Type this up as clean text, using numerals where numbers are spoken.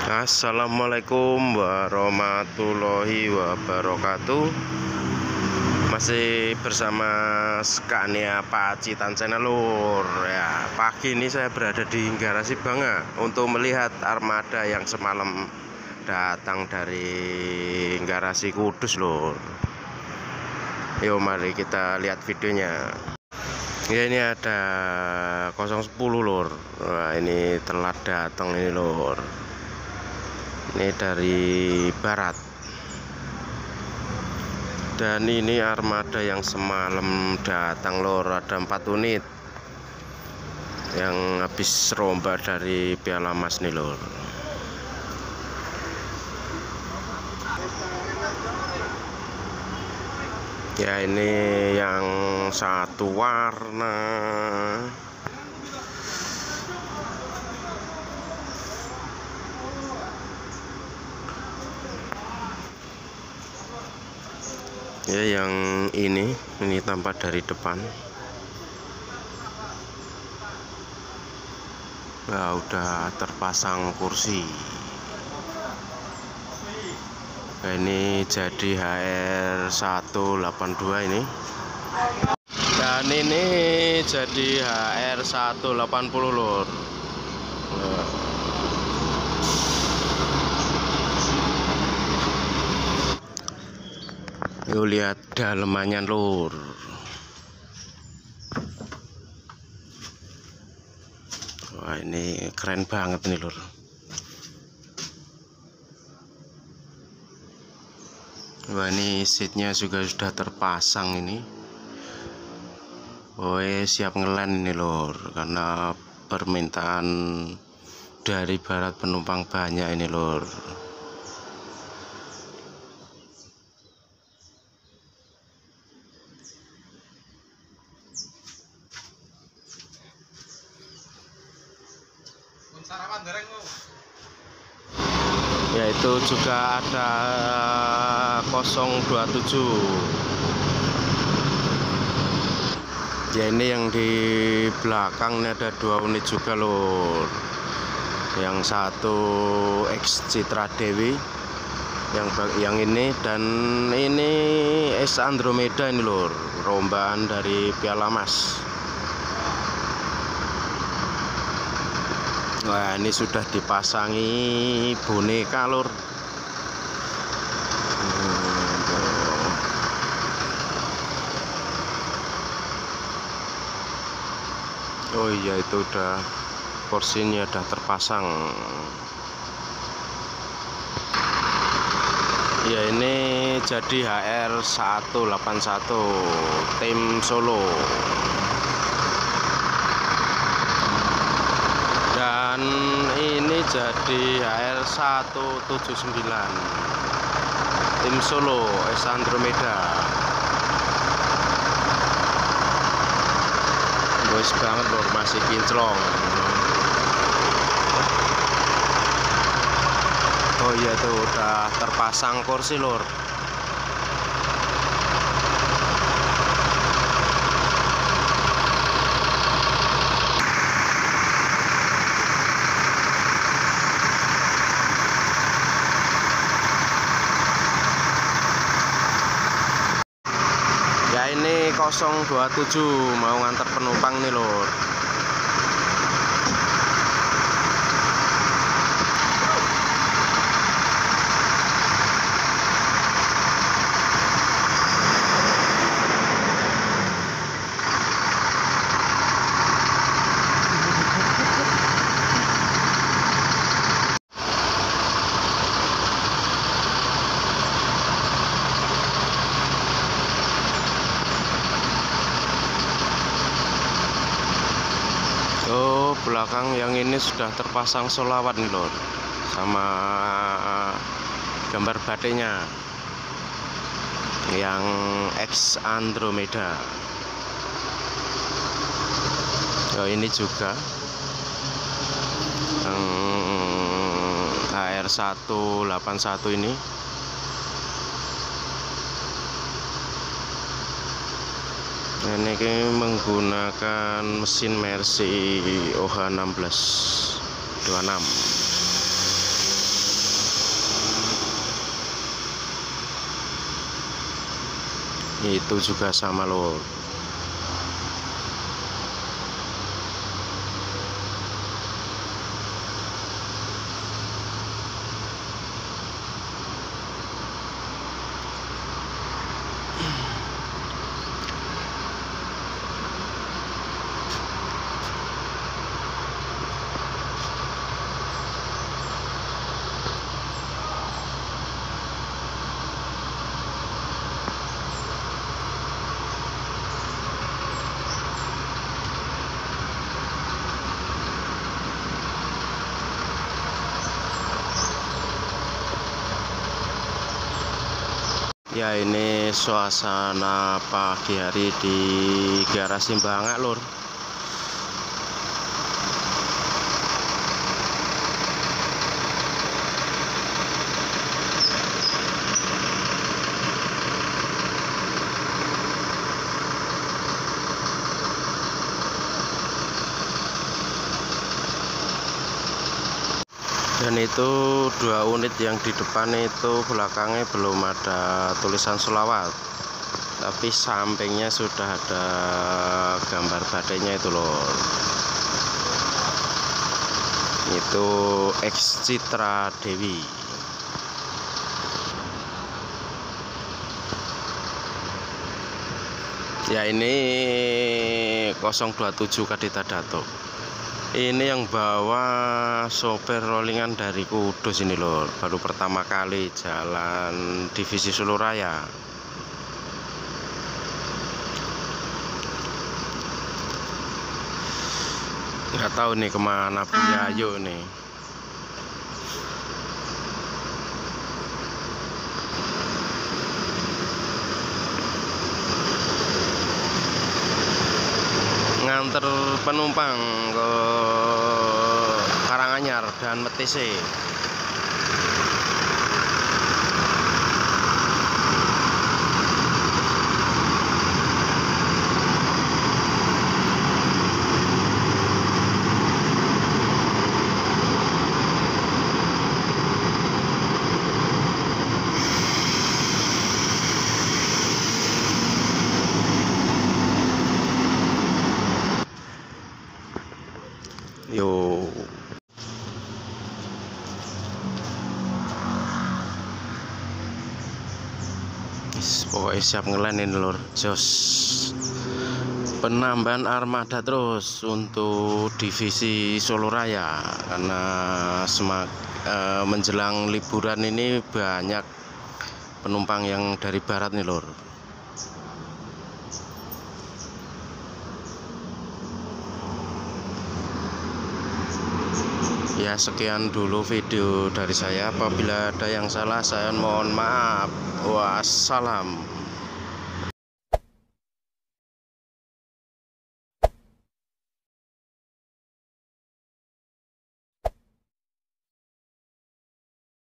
Assalamualaikum warahmatullahi wabarakatuh. Masih bersama Scania Pacitan Channel Lur. Ya, pagi ini saya berada di garasi Banga untuk melihat armada yang semalam datang dari garasi Kudus Lur. Yuk mari kita lihat videonya. Ya, ini ada 010 Lur. Wah, ini telat datang ini Lur. Ini dari barat. Dan ini armada yang semalam datang Lur, ada 4 unit yang habis romba dari Piala Mas nih Lur. Ya, ini yang satu warna. Ya, yang ini tampak dari depan. Nah, udah terpasang kursi. Nah, ini jadi HR182 ini. Dan ini jadi HR180 Lur. Nah. Yuk lihat dalemannya Lur. Wah, ini keren banget nih Lur. Wah, ini seatnya juga sudah terpasang ini. Oh, siap ngeland ini Lur, karena permintaan dari barat penumpang banyak ini Lur. Yaitu juga ada 027. Ya, ini yang di belakang ini ada 2 unit juga Lur. Yang satu X Citra Dewi, yang ini, dan ini S Andromeda ini Lur, rombaan dari Piala Mas. Wah, ini sudah dipasangi boneka Lur. Oh iya, itu udah porsinya udah terpasang. Ya, ini jadi HR181 tim Solo. Dan ini jadi HR179 tim Solo S Andromeda. Bos banget Lur, masih kinclong. Oh iya, tuh udah terpasang kursi Lur. Ya, ini 027 mau nganter penumpang nih Lur. Oh, belakang yang ini sudah terpasang solawat nih Lur, sama gambar batiknya yang X Andromeda. Oh, ini juga HR181 ini. Ini menggunakan mesin Mercy OH 1626. Itu juga sama lor. Ya, ini suasana pagi hari di garasi Mbak lur. Dan itu 2 unit yang di depan itu belakangnya belum ada tulisan sholawat, tapi sampingnya sudah ada gambar badainya itu loh. Itu X Citra Dewi. Ya, ini 027 Kadita Dato. Ini yang bawa sopir rollingan dari Kudus ini loh, baru pertama kali jalan divisi Solo Raya. Nggak tahu nih kemana Buyayo nih. Nganter penumpang ke Karanganyar dan Metise. Yo, pokoknya siap ngelanin lur. Jos penambahan armada terus untuk divisi Solo Raya, karena menjelang liburan ini banyak penumpang yang dari barat nih lur. Ya, sekian dulu video dari saya. Apabila ada yang salah, saya mohon maaf. Wassalam.